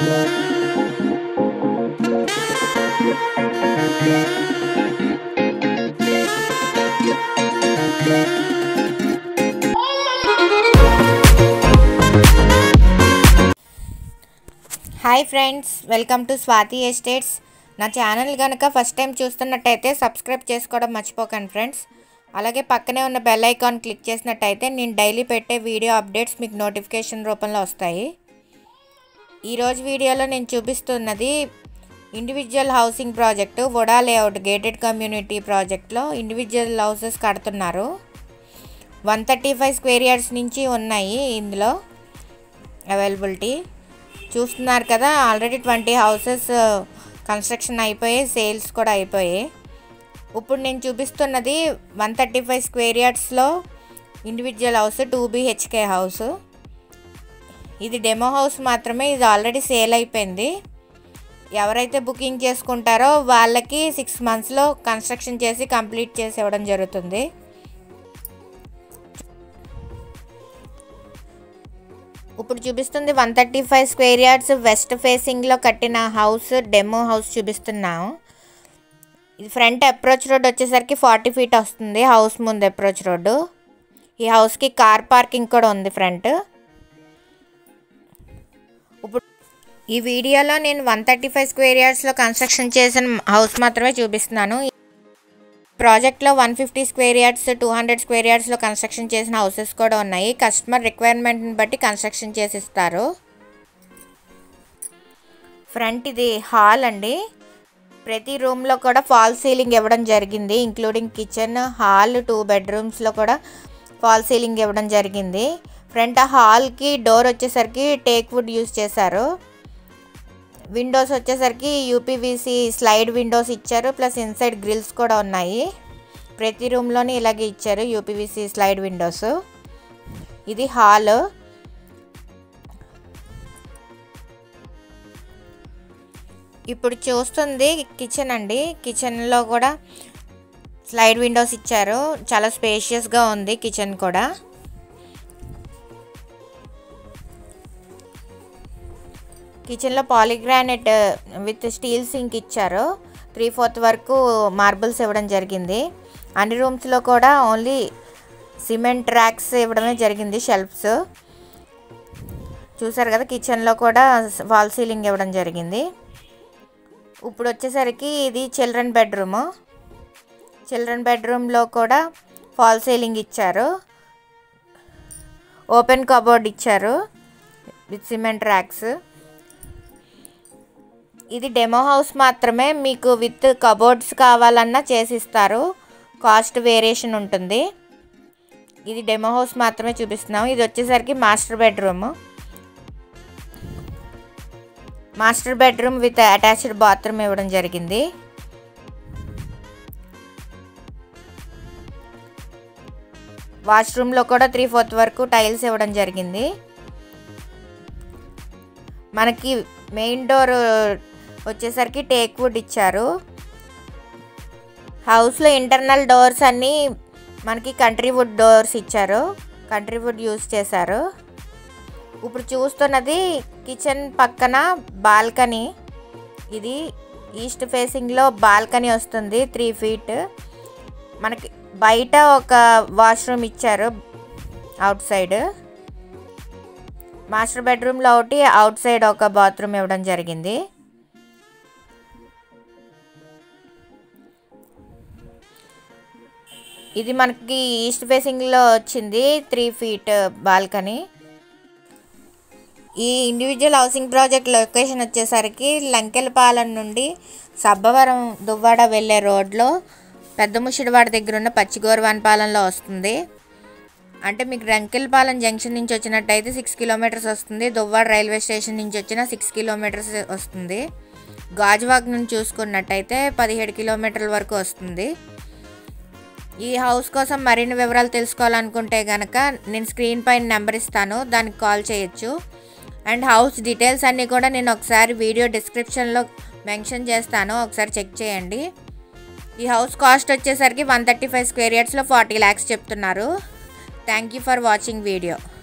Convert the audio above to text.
Hi friends, welcome to Swathi estates. నా channel కనుక first time చూస్తున్నట్టయితే సబ్స్క్రైబ్ చేసుకోవడం మర్చిపోకండి ఫ్రెండ్స్. అలాగే పక్కనే ఉన్న బెల్ ఐకాన్ క్లిక్ చేసినట్టయితే నేను డైలీ పెట్టే వీడియో అప్డేట్స్ మీకు నోటిఫికేషన్ రూపంలో వస్తాయి. ఈరోజు వీడియోలో నేను చూపిస్తున్నది individual housing project VUDA layout gated community ప్రాజెక్ట్లో ఇండివిజువల్ హౌసెస్ కడుతున్నారు. 135 స్క్వేర్ యార్డ్స్ నుంచి ఉన్నాయి ఇందులో అవైలబిలిటీ. చూస్తున్నారు కదా, ఆల్రెడీ 20 హౌసెస్ కన్స్ట్రక్షన్ అయిపోయి, సేల్స్ కూడా అయిపోయాయి. ఇప్పుడు నేను చూపిస్తున్నది 135 స్క్వేర్ యార్డ్స్లో ఇండివిజువల్ హౌస్, 2 BHK హౌస్. ఇది డెమో హౌస్ మాత్రమే, ఇది ఆల్రెడీ సేల్ అయిపోయింది. ఎవరైతే బుకింగ్ చేసుకుంటారో వాళ్ళకి 6 మంత్స్లో కన్స్ట్రక్షన్ చేసి కంప్లీట్ చేసి ఇవ్వడం జరుగుతుంది. ఇప్పుడు చూపిస్తుంది 135 స్క్వేర్ యార్డ్స్ వెస్ట్ ఫేసింగ్లో కట్టిన హౌస్, డెమో హౌస్ చూపిస్తున్నాము. ఇది ఫ్రంట్ అప్రోచ్ రోడ్ వచ్చేసరికి 40 feet వస్తుంది. హౌస్ ముందు అప్రోచ్ రోడ్డు. ఈ హౌస్కి కార్ పార్కింగ్ కూడా ఉంది ఫ్రంట్. ఇప్పుడు ఈ వీడియోలో నేను 135 స్క్వేర్ యార్డ్స్లో కన్స్ట్రక్షన్ చేసిన హౌస్ మాత్రమే చూపిస్తున్నాను. ప్రాజెక్ట్లో 150 స్క్వేర్ యార్డ్స్, 200 స్క్వేర్ యార్డ్స్లో కన్స్ట్రక్షన్ చేసిన హౌసెస్ కూడా ఉన్నాయి. కస్టమర్ రిక్వైర్మెంట్ని బట్టి కన్స్ట్రక్షన్ చేసిస్తారు. ఫ్రంట్ ఇది హాల్ అండి. ప్రతి రూమ్లో కూడా ఫాల్ సీలింగ్ ఇవ్వడం జరిగింది, ఇంక్లూడింగ్ కిచెన్, హాల్, 2 bedrooms కూడా ఫాల్ సీలింగ్ ఇవ్వడం జరిగింది. ఫ్రంట్ హాల్కి డోర్ వచ్చేసరికి టేక్ వుడ్ యూజ్ చేశారు. విండోస్ వచ్చేసరికి UPVC స్లైడ్ విండోస్ ఇచ్చారు, ప్లస్ ఇన్సైడ్ గ్రిల్స్ కూడా ఉన్నాయి. ప్రతి రూమ్లోని ఇలాగే ఇచ్చారు UPVC స్లైడ్ విండోస్. ఇది హాల్. ఇప్పుడు చూస్తుంది కిచెన్ అండి. కిచెన్లో కూడా స్లైడ్ విండోస్ ఇచ్చారు, చాలా స్పేషియస్గా ఉంది కిచెన్ కూడా. కిచెన్లో పాలిగ్రానైట్ విత్ స్టీల్ సింక్ ఇచ్చారు. 3/4 వరకు మార్బుల్స్ ఇవ్వడం జరిగింది. అన్ని రూమ్స్లో కూడా ఓన్లీ సిమెంట్ ర్యాక్స్ ఇవ్వడమే జరిగింది, షెల్ఫ్స్. చూసారు కదా, కిచెన్లో కూడా వాల్ సీలింగ్ ఇవ్వడం జరిగింది. ఇప్పుడు వచ్చేసరికి ఇది చిల్డ్రన్ బెడ్రూము. చిల్డ్రన్ బెడ్రూమ్లో కూడా ఫాల్ సీలింగ్ ఇచ్చారు, ఓపెన్ కబోర్డ్ ఇచ్చారు విత్ సిమెంట్ ర్యాక్స్. ఇది డెమో హౌస్ మాత్రమే, మీకు విత్ కబోర్డ్స్ కావాలన్నా చేసిస్తారు, కాస్ట్ వేరియేషన్ ఉంటుంది. ఇది డెమో హౌస్ మాత్రమే చూపిస్తున్నాం. ఇది వచ్చేసరికి master bedroom. Master bedroom with attached bathroom ఇవ్వడం జరిగింది. వాష్రూమ్లో కూడా 3/4 వరకు టైల్స్ ఇవ్వడం జరిగింది. మనకి మెయిన్ డోర్ వచ్చేసరికి టేక్ వుడ్ ఇచ్చారు. హౌస్లో ఇంటర్నల్ డోర్స్ అన్నీ మనకి కంట్రీ వుడ్ డోర్స్ ఇచ్చారు, కంట్రీ వుడ్ యూజ్ చేశారు. ఇప్పుడు చూస్తున్నది కిచెన్ పక్కన బాల్కనీ. ఇది ఈస్ట్ ఫేసింగ్లో బాల్కనీ వస్తుంది, 3 feet. మనకి బయట ఒక వాష్రూమ్ ఇచ్చారు అవుట్ సైడ్. మాస్టర్ బెడ్రూమ్లో ఒకటి, అవుట్ సైడ్ ఒక బాత్రూమ్ ఇవ్వడం జరిగింది. ఇది మనకి ఈస్ట్ ఫేసింగ్లో వచ్చింది, 3 feet బాల్కనీ. ఈ ఇండివిజువల్ హౌసింగ్ ప్రాజెక్ట్ లొకేషన్ వచ్చేసరికి లంకెలపాలెం నుండి సబ్బవరం దువ్వాడ వెళ్ళే రోడ్లో పెద్ద ముషిడివాడ దగ్గర ఉన్న పచ్చిగోరవానపాలెంలో వస్తుంది. అంటే మీకు లంకెలపాలెం జంక్షన్ నుంచి వచ్చినట్టయితే 6 kilometers వస్తుంది. దువ్వాడ రైల్వే స్టేషన్ నుంచి వచ్చిన 6 kilometers వస్తుంది. గాజువాక్ నుంచి చూసుకున్నట్టయితే 17 kilometers వరకు వస్తుంది. ఈ హౌస్ కోసం మరిన్ని వివరాలు తెలుసుకోవాలనుకుంటే కనుక నేను స్క్రీన్ పైన నెంబర్ ఇస్తాను, దానికి కాల్ చేయొచ్చు. అండ్ హౌస్ డీటెయిల్స్ అన్నీ కూడా నేను ఒకసారి వీడియో డిస్క్రిప్షన్లో మెన్షన్ చేస్తాను, ఒకసారి చెక్ చేయండి. ఈ హౌస్ కాస్ట్ వచ్చేసరికి 135 స్క్వేర్ యార్డ్స్లో 40 lakhs చెప్తున్నారు. Thank you for watching video.